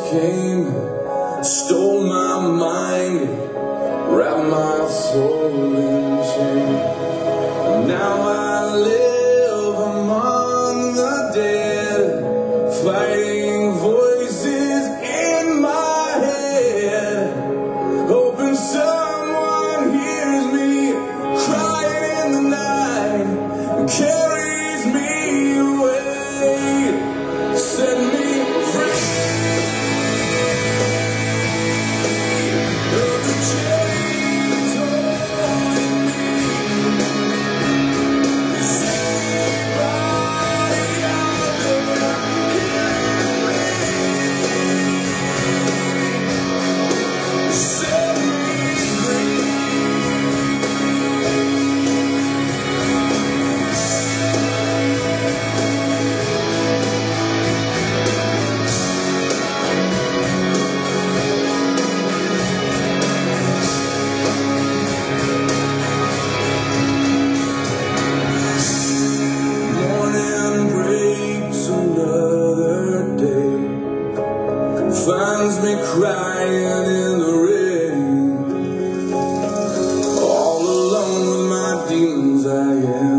came, stole my mind, wrapped my soul in shame. And now I live among the dead, fighting voices in my head, hoping someone hears me crying in the night and carries me away. Set me free of the chains holding me. Is anybody out there hearing me? Set me free. Morning breaks another day, finds me crying in the rain, all alone with my demons I am.